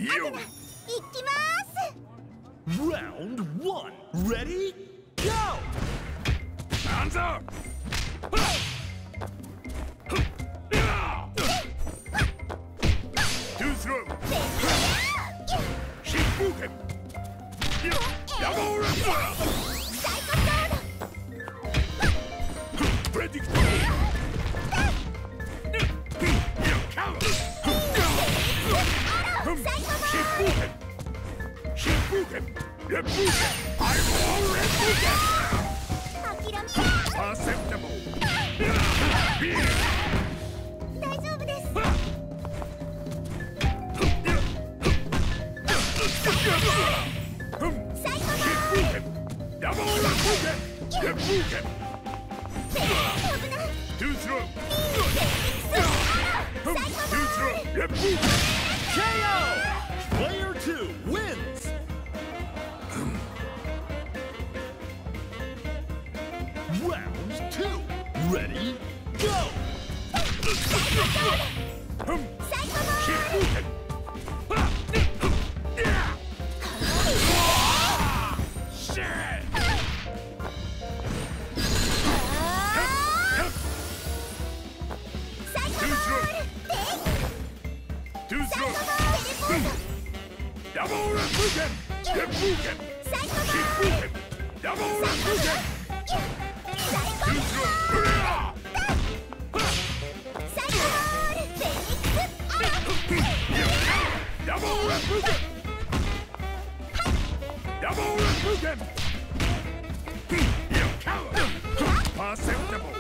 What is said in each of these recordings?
Athena, 行きます。 Round 1. Ready? Go! Hands up! Two through! Shifuken! Double ripper! Predictable! You counter! Shifuken! Shifuken! Refuken! I'm all Refuken! Perceptible! 大丈夫です。 Double Refuken! Refuken! Two through! Two through! Refuken! KO! Player 2 wins! Round 2. Ready? Go! Shifuken! Shit! Two through! Double Refuken! Refuken! Shifuken! Double Refuken! Two through! Double Refuken! Double Refuken! You coward! Perceptible!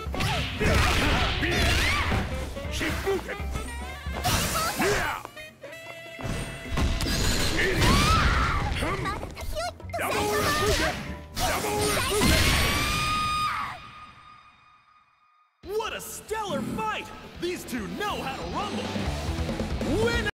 Shifuken! Yeah! Double Refuken! Double Refuken! What a stellar fight! These two know how to rumble! Winner!